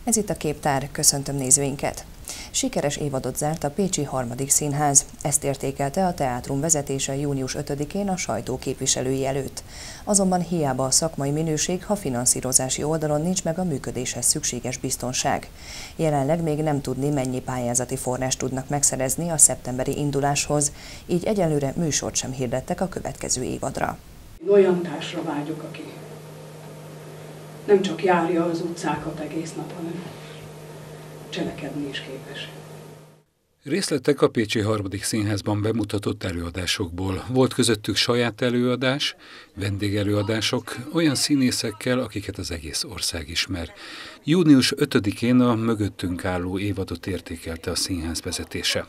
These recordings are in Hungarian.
Ez itt a Képtár, köszöntöm nézőinket! Sikeres évadot zárt a pécsi Harmadik Színház. Ezt értékelte a teátrum vezetése június 5-én a sajtó képviselői előtt. Azonban hiába a szakmai minőség, ha finanszírozási oldalon nincs meg a működéshez szükséges biztonság. Jelenleg még nem tudni, mennyi pályázati forrást tudnak megszerezni a szeptemberi induláshoz, így egyelőre műsort sem hirdettek a következő évadra. Olyan társra vágyok, aki nem csak járja az utcákat egész nap, hanem cselekedni is képes. Részletek a pécsi Harmadik Színházban bemutatott előadásokból. Volt közöttük saját előadás, vendégelőadások, olyan színészekkel, akiket az egész ország ismer. Június 5-én a mögöttünk álló évadot értékelte a színház vezetése.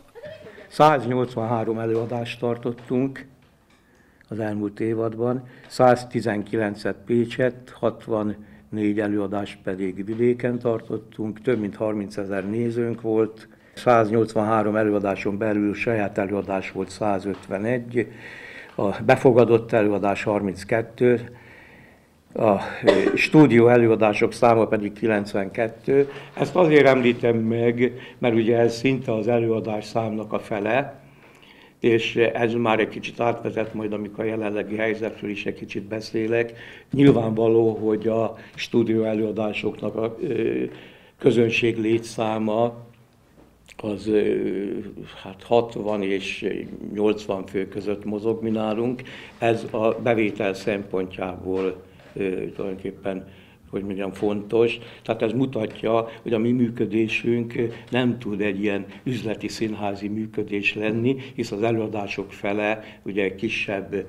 183 előadást tartottunk az elmúlt évadban, 119-et Pécset, 64 előadást pedig vidéken tartottunk, több mint 30 000 nézőnk volt, 183 előadáson belül saját előadás volt 151, a befogadott előadás 32, a stúdió előadások száma pedig 92. Ezt azért említem meg, mert ugye ez szinte az előadás számnak a fele, és ez már egy kicsit átvezet majd, amikor a jelenlegi helyzetről is egy kicsit beszélek. Nyilvánvaló, hogy a stúdió előadásoknak a közönség létszáma az 60 és 80 fő között mozog mi nálunk. Ez a bevétel szempontjából tulajdonképpen, hogy mondjam, fontos. Tehát ez mutatja, hogy a mi működésünk nem tud egy ilyen üzleti színházi működés lenni, hisz az előadások fele ugye kisebb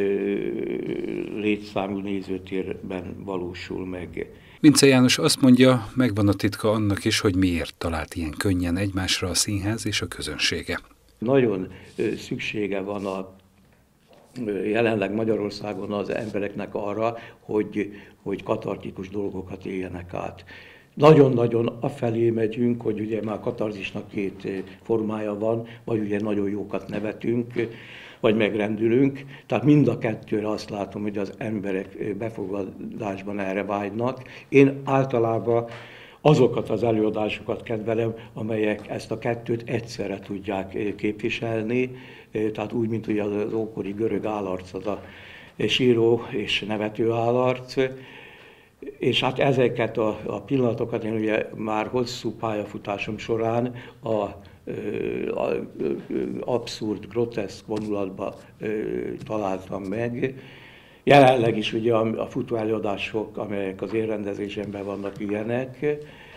létszámú nézőtérben valósul meg. Vince János azt mondja, megvan a titka annak is, hogy miért talált ilyen könnyen egymásra a színház és a közönsége. Nagyon szüksége van jelenleg Magyarországon az embereknek arra, hogy katartikus dolgokat éljenek át. Nagyon-nagyon afelé megyünk, hogy ugye már katarzisnak két formája van, vagy ugye nagyon jókat nevetünk, vagy megrendülünk. Tehát mind a kettőre azt látom, hogy az emberek befogadásban erre vágynak. Én általában azokat az előadásokat kedvelem, amelyek ezt a kettőt egyszerre tudják képviselni, tehát úgy, mint ugye az ókori görög állarc, az a síró és nevető állarc. És hát ezeket a pillanatokat én ugye már hosszú pályafutásom során a abszurd, groteszk vonulatba találtam meg. Jelenleg is ugye a futó előadások, amelyek az én rendezésemben vannak, ilyenek.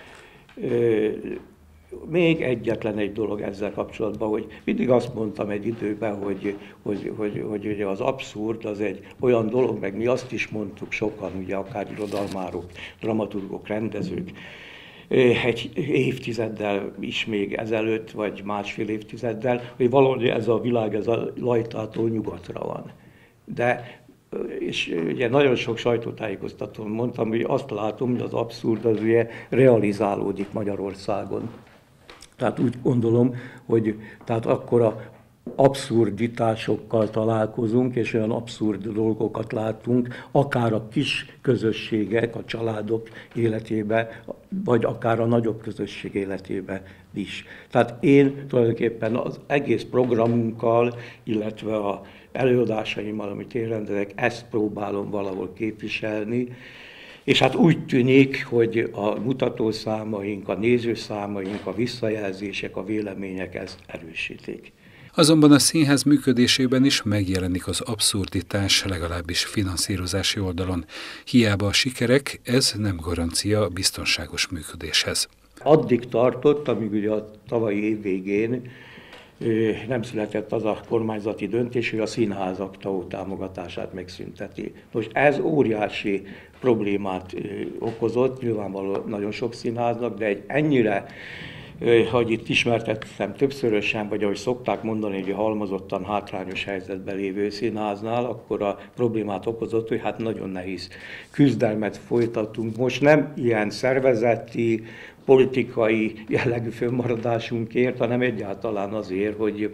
Még egyetlen egy dolog ezzel kapcsolatban, hogy mindig azt mondtam egy időben, hogy ugye az abszurd az egy olyan dolog, meg mi azt is mondtuk sokan, ugye akár irodalmárok, dramaturgok, rendezők, egy évtizeddel is még ezelőtt, vagy másfél évtizeddel, hogy valahogy ez a világ, ez a lajtától nyugatra van. De és ugye nagyon sok sajtótájékoztatón mondtam, hogy azt látom, hogy az abszurd az ugye realizálódik Magyarországon. Tehát úgy gondolom, hogy tehát akkora abszurditásokkal találkozunk, és olyan abszurd dolgokat látunk, akár a kis közösségek, a családok életébe, vagy akár a nagyobb közösség életébe is. Tehát én tulajdonképpen az egész programunkkal, illetve a előadásaimmal, amit én rendezek, ezt próbálom valahol képviselni, és hát úgy tűnik, hogy a mutatószámaink, a nézőszámaink, a visszajelzések, a vélemények ezt erősítik. Azonban a színház működésében is megjelenik az abszurditás, legalábbis finanszírozási oldalon. Hiába a sikerek, ez nem garancia a biztonságos működéshez. Addig tartott, amíg ugye a tavalyi év végén nem született az a kormányzati döntés, hogy a színházak TAO támogatását megszünteti. Most ez óriási problémát okozott, nyilvánvalóan nagyon sok színháznak, de egy ennyire, hogy itt ismertettem többszörösen, vagy ahogy szokták mondani, hogy halmozottan hátrányos helyzetben lévő színháznál, akkor a problémát okozott, hogy hát nagyon nehéz küzdelmet folytatunk. Most nem ilyen szervezeti, politikai jellegű fönnmaradásunkért, hanem egyáltalán azért, hogy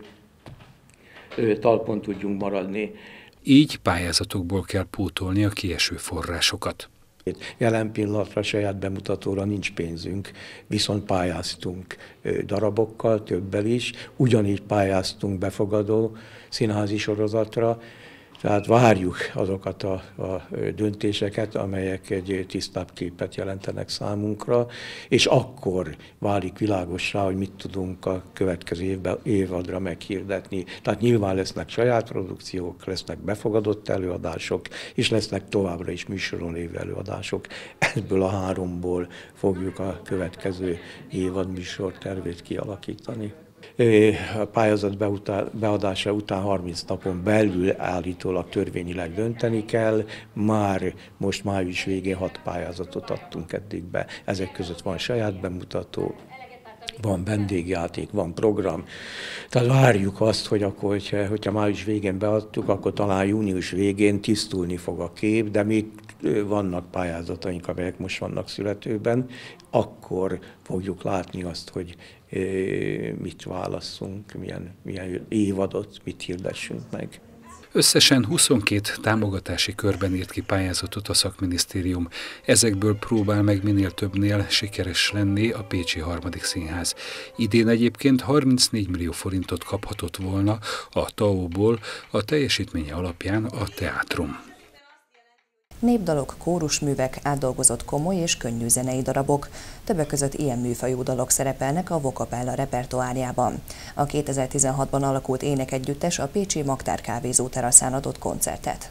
talpon tudjunk maradni. Így pályázatokból kell pótolni a kieső forrásokat. Jelen pillanatra saját bemutatóra nincs pénzünk, viszont pályáztunk darabokkal, többel is, ugyanígy pályáztunk befogadó színházi sorozatra, tehát várjuk azokat a döntéseket, amelyek egy tisztább képet jelentenek számunkra, és akkor válik világossá, hogy mit tudunk a következő évadra meghirdetni. Tehát nyilván lesznek saját produkciók, lesznek befogadott előadások, és lesznek továbbra is műsoron lévő előadások. Ebből a háromból fogjuk a következő évad műsortervét kialakítani. A pályázat beadása után 30 napon belül állítólag törvényileg dönteni kell. Már most május végén 6 pályázatot adtunk eddig be. Ezek között van saját bemutató, van vendégjáték, van program. Tehát várjuk azt, hogy akkor, hogyha május végén beadtuk, akkor talán június végén tisztulni fog a kép, de még vannak pályázataink, amelyek most vannak születőben, akkor fogjuk látni azt, hogy mit válasszunk, milyen évadot, mit hirdessünk meg. Összesen 22 támogatási körben írt ki pályázatot a szakminisztérium. Ezekből próbál meg minél többnél sikeres lenni a Pécsi Harmadik Színház. Idén egyébként 34 millió forintot kaphatott volna a TAO-ból a teljesítménye alapján a teátrum. Népdalok, kórusművek, átdolgozott komoly és könnyű zenei darabok. Többek között ilyen műfajú dalok szerepelnek a Vocapella repertoárjában. A 2016-ban alakult énekegyüttes a pécsi Magtár kávézó teraszán adott koncertet.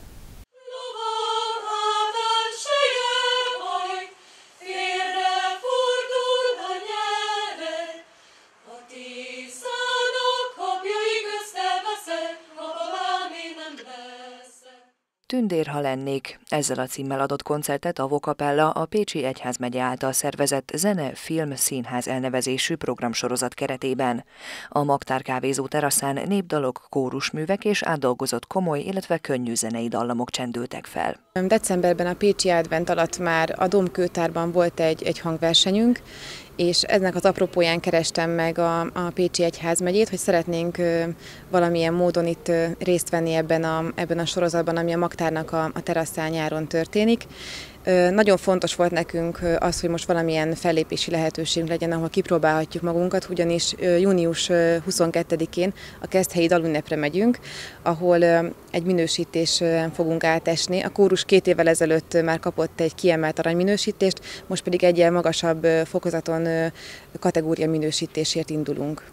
Tündér, ha lennék, ezzel a címmel adott koncertet a Vocapella a Pécsi Egyházmegye által szervezett zene, film, színház elnevezésű programsorozat keretében. A Magtár kávézó teraszán népdalok, kórusművek és átdolgozott komoly, illetve könnyű zenei dallamok csendültek fel. Decemberben a Pécsi Advent alatt már a Domkőtárban volt egy hangversenyünk, és ennek az apropóján kerestem meg a Pécsi Egyházmegyét, hogy szeretnénk valamilyen módon itt részt venni ebben a sorozatban, ami a Magtárnak a teraszán nyáron történik. Nagyon fontos volt nekünk az, hogy most valamilyen fellépési lehetőségünk legyen, ahol kipróbálhatjuk magunkat, ugyanis június 22-én a Keszthelyi Dalünnepre megyünk, ahol egy minősítésen fogunk átesni. A kórus 2 évvel ezelőtt már kapott egy kiemelt aranyminősítést, most pedig egy ilyen magasabb fokozaton kategória minősítésért indulunk.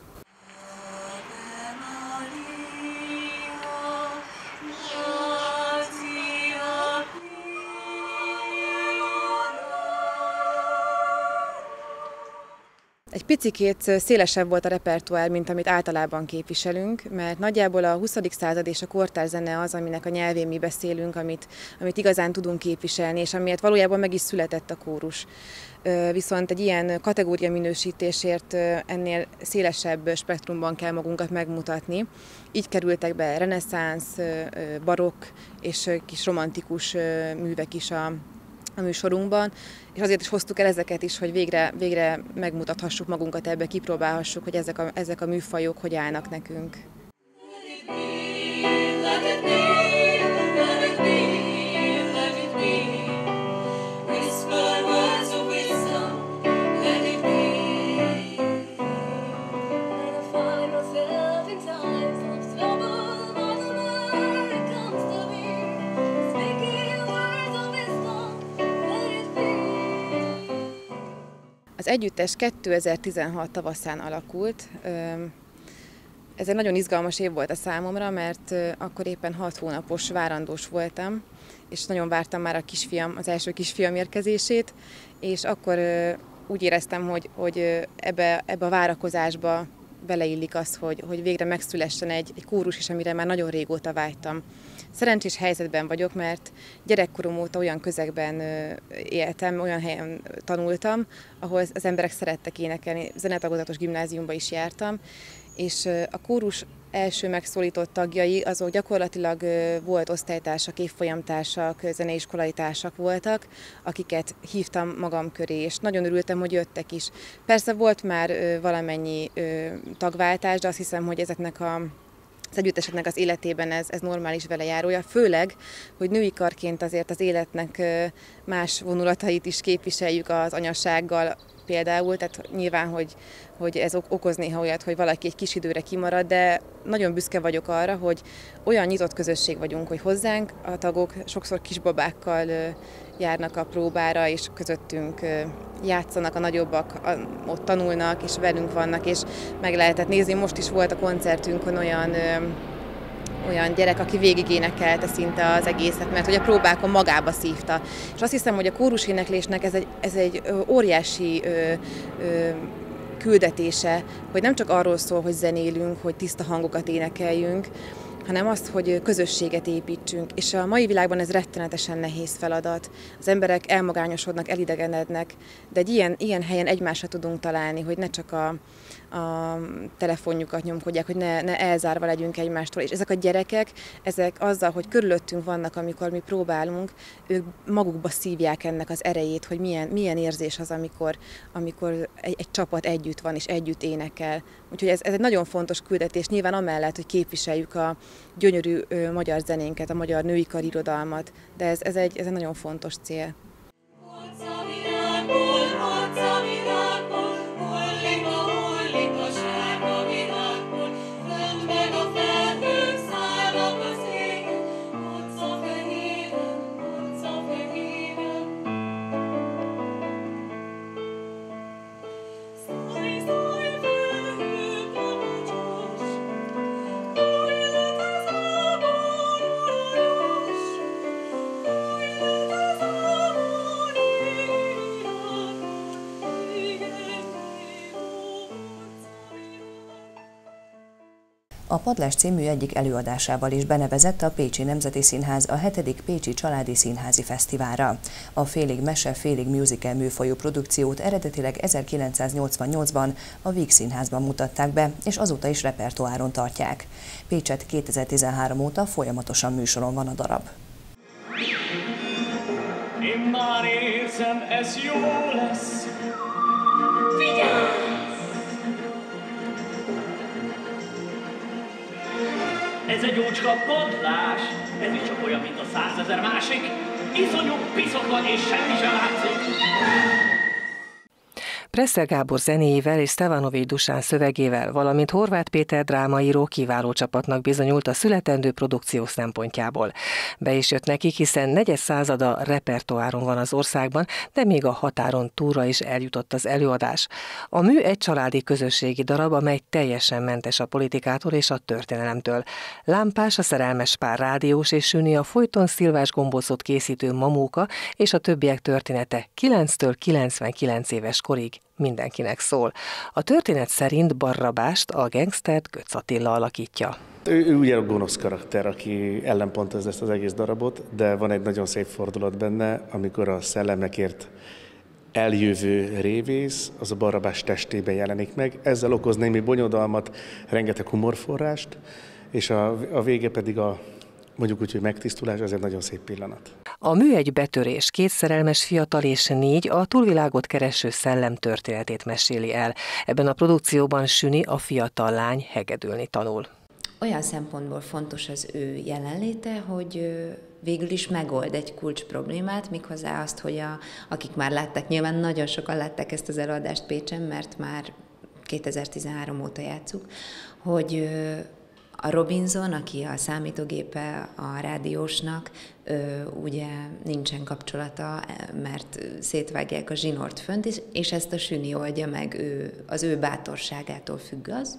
Egy picikét szélesebb volt a repertoár, mint amit általában képviselünk, mert nagyjából a 20. század és a kortárs zene az, aminek a nyelvén mi beszélünk, amit igazán tudunk képviselni, és amiért valójában meg is született a kórus. Viszont egy ilyen kategória minősítésért ennél szélesebb spektrumban kell magunkat megmutatni. Így kerültek be reneszánsz, barokk és kis romantikus művek is a műsorunkban, és azért is hoztuk el ezeket is, hogy végre megmutathassuk magunkat ebbe, kipróbálhassuk, hogy ezek a műfajok hogy állnak nekünk. Az együttes 2016 tavaszán alakult. Ez egy nagyon izgalmas év volt a számomra, mert akkor éppen 6 hónapos várandós voltam, és nagyon vártam már az első kisfiam érkezését, és akkor úgy éreztem, hogy ebbe a várakozásba beleillik az, hogy végre megszülessen egy kórus is, amire már nagyon régóta vágytam. Szerencsés helyzetben vagyok, mert gyerekkorom óta olyan közegben éltem, olyan helyen tanultam, ahol az emberek szerettek énekelni, zenetagozatos gimnáziumba is jártam, és a kórus első megszólított tagjai azok gyakorlatilag volt osztálytársak, évfolyamtársak, zeneiskolai társak voltak, akiket hívtam magam köré, és nagyon örültem, hogy jöttek is. Persze volt már valamennyi tagváltás, de azt hiszem, hogy ezeknek az együtteseknek az életében ez normális velejárója, főleg, hogy női karként azért az életnek más vonulatait is képviseljük az anyassággal például, tehát nyilván, hogy ez okoz néha olyat, hogy valaki egy kis időre kimarad, de nagyon büszke vagyok arra, hogy olyan nyitott közösség vagyunk, hogy hozzánk a tagok sokszor kisbabákkal járnak a próbára, és közöttünk játszanak, a nagyobbak ott tanulnak, és velünk vannak, és meg lehetett nézni. Most is volt a koncertünkön olyan gyerek, aki végigénekelte szinte az egészet, mert hogy a próbákon magába szívta. És azt hiszem, hogy a kóruséneklésnek ez egy óriási küldetése, hogy nem csak arról szól, hogy zenélünk, hogy tiszta hangokat énekeljünk, hanem azt, hogy közösséget építsünk. És a mai világban ez rettenetesen nehéz feladat. Az emberek elmagányosodnak, elidegenednek, de egy ilyen helyen egymásra tudunk találni, hogy ne csak a telefonjukat nyomkodják, hogy ne elzárva legyünk egymástól. És ezek a gyerekek, ezek azzal, hogy körülöttünk vannak, amikor mi próbálunk, ők magukba szívják ennek az erejét, hogy milyen érzés az, amikor egy csapat együtt van és együtt énekel. Úgyhogy ez egy nagyon fontos küldetés, nyilván amellett, hogy képviseljük a gyönyörű magyar zenénket, a magyar női karirodalmat, de ez egy nagyon fontos cél. A Padlás című egyik előadásával is benevezett a Pécsi Nemzeti Színház a 7. Pécsi Családi Színházi Fesztiválra. A félig mese, félig musical műfajú produkciót eredetileg 1988-ban a Víg Színházban mutatták be, és azóta is repertoáron tartják. Pécset 2013 óta folyamatosan műsoron van a darab. Én már érzem, ez jó lesz. Vigyázz! Ez egy ócska padlás, ez is csak olyan, mint a 100 000 másik. Iszonyú piszok van, és semmi sem látszik. Presser Gábor zenéjével és Stevanovics Dusán szövegével, valamint Horváth Péter drámaíró kiváló csapatnak bizonyult a születendő produkció szempontjából. Be is jött nekik, hiszen negyed százada repertoáron van az országban, de még a határon túlra is eljutott az előadás. A mű egy családi közösségi darab, amely teljesen mentes a politikától és a történelemtől. Lámpás, a szerelmes pár rádiós és Süni a folyton szilvás gombócot készítő mamóka és a többiek története 9-től 99 éves korig mindenkinek szól. A történet szerint Barrabást, a gengsztert Götz Attila alakítja. Ő ugye a gonosz karakter, aki ellenpontozza ezt az egész darabot, de van egy nagyon szép fordulat benne, amikor a szellemekért eljövő révész, az a Barrabás testében jelenik meg. Ezzel okoz némi bonyodalmat, rengeteg humorforrást, és a vége pedig mondjuk úgy, hogy megtisztulás, ez egy nagyon szép pillanat. A mű egy betörés, 2 szerelmes fiatal és 4 a túlvilágot kereső szellem történetét meséli el. Ebben a produkcióban Süni, a fiatal lány hegedülni tanul. Olyan szempontból fontos az ő jelenléte, hogy végül is megold egy kulcs problémát, méghozzá azt, hogy akik már látták, nyilván nagyon sokan látták ezt az előadást Pécsen, mert már 2013 óta játsszuk, hogy a Robinson, aki a számítógépe a rádiósnak, ugye nincsen kapcsolata, mert szétvágják a zsinort fönt, és ezt a Süni oldja meg, az ő bátorságától függ az,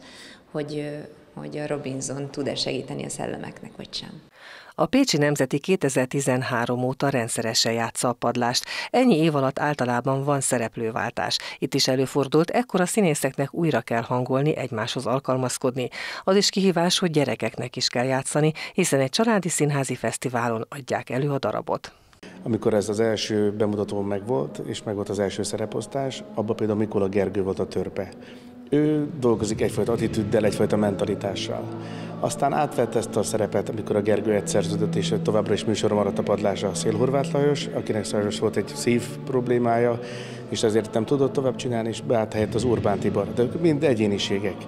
hogy a Robinson tud-e segíteni a szellemeknek, vagy sem. A Pécsi Nemzeti 2013 óta rendszeresen játsza a padlást. Ennyi év alatt általában van szereplőváltás. Itt is előfordult, ekkor a színészeknek újra kell hangolni, egymáshoz alkalmazkodni. Az is kihívás, hogy gyerekeknek is kell játszani, hiszen egy családi színházi fesztiválon adják elő a darabot. Amikor ez az első bemutató megvolt, és megvolt az első szereposztás, abban például Mikola Gergő volt a törpe. Ő dolgozik egyfajta attitűddel, egyfajta mentalitással. Aztán átvett ezt a szerepet, amikor a Gergő egyszerződött, és továbbra is műsoron maradt a padlásra a Szél Horváth Lajos, akinek sajnos volt egy szív problémája, és ezért nem tudott tovább csinálni, és beállt helyett az Urbán Tibor. De mind egyéniségek.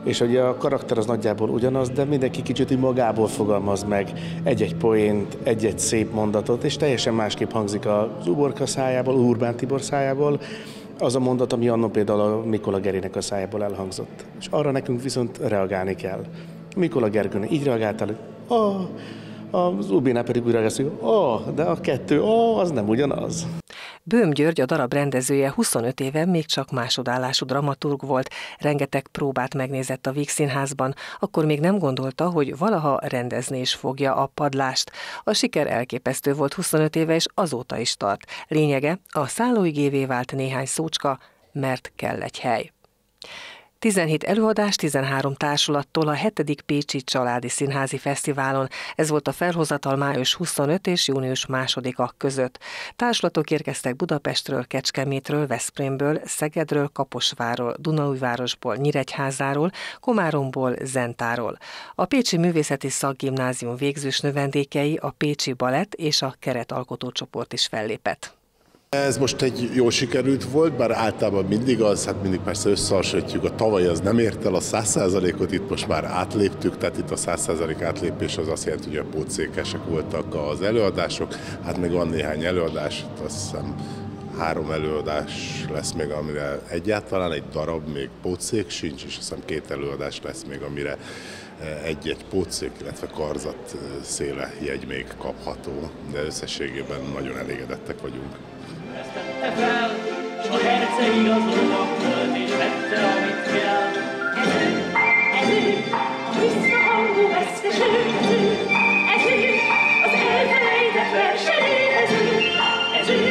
és hogy a karakter az nagyjából ugyanaz, de mindenki kicsit magából fogalmaz meg egy-egy poént, egy-egy szép mondatot, és teljesen másképp hangzik az Uborka szájából, Urbán Tibor szájából, az a mondat, ami annól például a Mikola Gerinek a szájából elhangzott. És arra nekünk viszont reagálni kell. Mikola Gergőnek így reagáltál, hogy az Ubinál pedig úgy reagálsz, hogy de a kettő, az nem ugyanaz. Böhm György, a darab rendezője 25 éve még csak másodállású dramaturg volt, rengeteg próbát megnézett a Víg Színházban, akkor még nem gondolta, hogy valaha rendezni is fogja a Padlást. A siker elképesztő volt 25 éve, és azóta is tart. Lényege, a szállóigévé vált néhány szócska, mert kell egy hely. 17 előadás 13 társulattól a 7. Pécsi Családi Színházi Fesztiválon. Ez volt a felhozatal május 25 és június 2-a között. Társulatok érkeztek Budapestről, Kecskemétről, Veszprémből, Szegedről, Kaposvárról, Dunaújvárosból, Nyíregyházáról, Komáromból, Zentáról. A Pécsi Művészeti Szakgimnázium végzős növendékei, a Pécsi Balett és a keretalkotócsoport is fellépett. Ez most egy jó sikerült volt, bár általában mindig az, hát mindig persze összehasonlítjuk, a tavaly az nem ért el a 100%-ot, itt most már átléptük, tehát itt a 100% átlépés az azt jelenti, hogy a pótszékesek voltak az előadások, hát még van néhány előadás, azt hiszem 3 előadás lesz még, amire egyáltalán egy darab, még pótszék sincs, és azt hiszem 2 előadás lesz még, amire egy-egy pótszék, illetve karzat széle jegy még kapható, de összességében nagyon elégedettek vagyunk. Ezt tette fel, s a herceg igazolva volt, és vette, amit kell. Ez ő, a tiszta hangú veszteső, ez ő, az elfelejtett versenőhező, ez ő,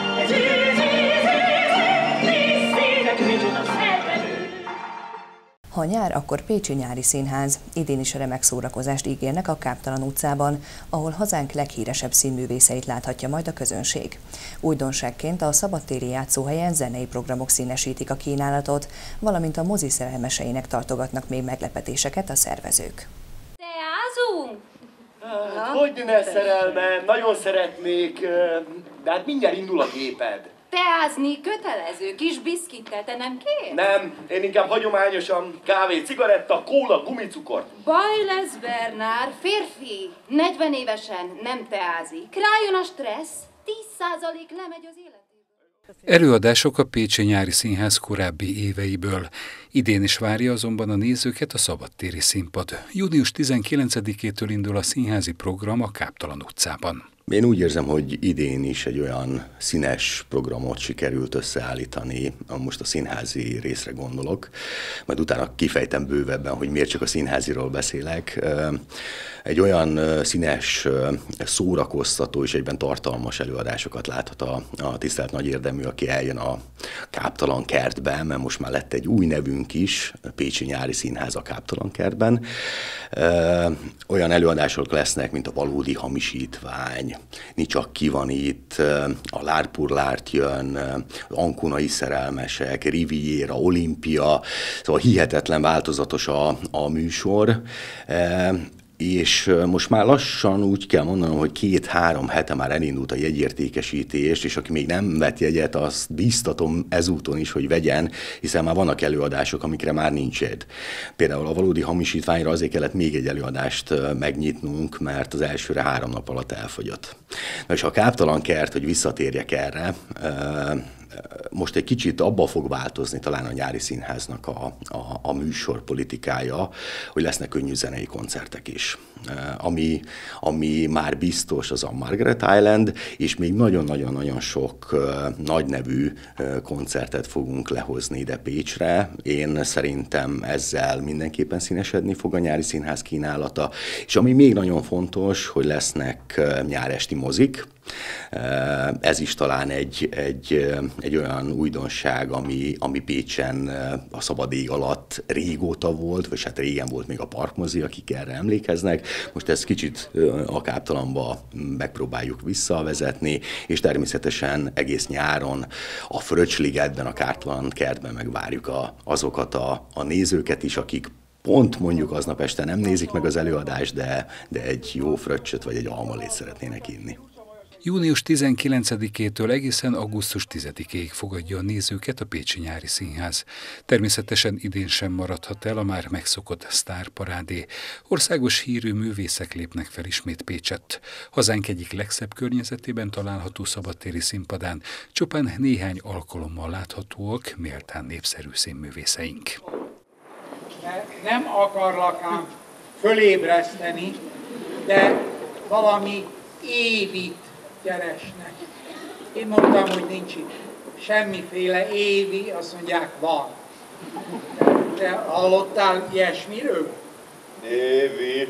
nézzétek, micsoda felvenő. Ha nyár, akkor Pécsi Nyári Színház. Idén is remek szórakozást ígérnek a Káptalan utcában, ahol hazánk leghíresebb színművészeit láthatja majd a közönség. Újdonságként a szabadtéri játszóhelyen zenei programok színesítik a kínálatot, valamint a mozi szerelmeseinek tartogatnak még meglepetéseket a szervezők. Teázunk? Hogy ne szerelmem, nagyon szeretnék, de hát mindjárt indul a géped. Teázni kötelező, kis biszkittel, te nem kérsz? Nem, én inkább hagyományosan kávé, cigaretta, kóla, gumicukor. Baj lesz, Bernár, férfi, 40 évesen nem teázik. Rájön a stressz, 10% lemegy az életéből. Előadások a Pécsi Nyári Színház korábbi éveiből. Idén is várja azonban a nézőket a szabadtéri színpad. Június 19-től indul a színházi program a Káptalan utcában. Én úgy érzem, hogy idén is egy olyan színes programot sikerült összeállítani, most a színházi részre gondolok, majd utána kifejtem bővebben, hogy miért csak a színháziról beszélek. Egy olyan színes, szórakoztató és egyben tartalmas előadásokat láthat a tisztelt nagy érdemű, aki eljön a Káptalan kertbe, mert most már lett egy új nevünk is, Pécsi Nyári Színház a Káptalan kertben. Olyan előadások lesznek, mint a Valódi hamisítvány, Nicsak ki van itt, a Lárpurlárt jön, Ankunai szerelmesek, Riviera, Olimpia, szóval hihetetlen változatos a műsor. És most már lassan úgy kell mondanom, hogy 2-3 hete már elindult a jegyértékesítés, és aki még nem vett jegyet, azt bíztatom ezúton is, hogy vegyen, hiszen már vannak előadások, amikre már nincs jegy. Például a Valódi hamisítványra azért kellett még egy előadást megnyitnunk, mert az elsőre 3 nap alatt elfogyott. Na és a Káptalan kert, hogy visszatérjek erre, most egy kicsit abba fog változni talán a Nyári Színháznak a műsor politikája, hogy lesznek könnyű zenei koncertek is. Ami már biztos, az a Margaret Island, és még nagyon-nagyon-nagyon sok nagynevű koncertet fogunk lehozni ide Pécsre. Én szerintem ezzel mindenképpen színesedni fog a Nyári Színház kínálata, és ami még nagyon fontos, hogy lesznek nyáresti mozik. Ez is talán egy olyan újdonság, ami Pécsen a szabad ég alatt régóta volt, vagy hát régen volt még a Parkmozi, akik erre emlékeznek. Most ezt kicsit a Káptalanba megpróbáljuk visszavezetni, és természetesen egész nyáron a Fröccsligetben, a Káptalan kertben megvárjuk azokat a nézőket is, akik pont mondjuk aznap este nem nézik meg az előadást, de egy jó fröccsöt vagy egy almalét szeretnének inni. Június 19-től egészen augusztus 10-ig fogadja a nézőket a Pécsi Nyári Színház. Természetesen idén sem maradhat el a már megszokott sztárparádé. Országos hírű művészek lépnek fel ismét Pécsett. Hazánk egyik legszebb környezetében található szabadtéri színpadán csupán néhány alkalommal láthatóak méltán népszerű színművészeink. Nem akarlak ám fölébreszteni, de valami évit keresnek. Én mondtam, hogy nincs itt semmiféle évi, azt mondják, van. Te hallottál ilyesmiről? Évi.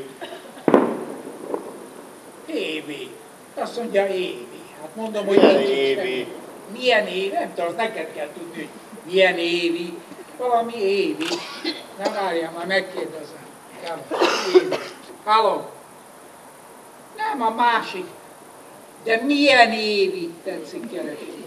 Évi. Azt mondja évi. Hát mondom, hogy milyen nincs évi? Milyen évi? Nem tudom, neked kell tudni, hogy milyen évi. Valami évi. Na várjál, már megkérdezem. Halló? Nem a másik. De milyen évig tetszik keresni?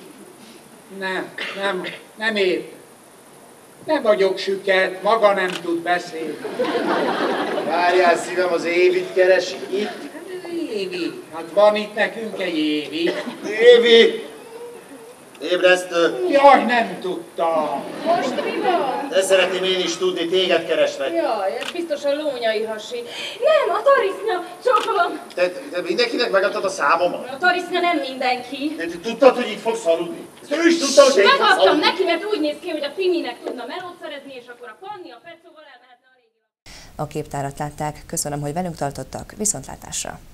Nem ért. Nem vagyok süket, maga nem tud beszélni. Várjál szívem, az évit keresik itt? Évi. Hát van itt nekünk egy évi. Évi! Ébresztő! Jaj, nem tudtam. Most mi van? De szeretném én is tudni, téged keresnek. Jaj, ez biztos a Lónyai Hasi. Nem, a Tarisznya, csókolom. Te mindenkinek megadtad a számomat? A Tarisznya nem mindenki. De tudtad, hogy itt fogsz aludni? Ezt ő is tudta, hogy én fogsz Megadtam aludni. neki, mert úgy néz ki, hogy a Timinek tudna melót szerezni, és akkor a Panni, a Pecóval elmehetne a régi. A képtárat látták, köszönöm, hogy velünk tartottak, viszontlátásra!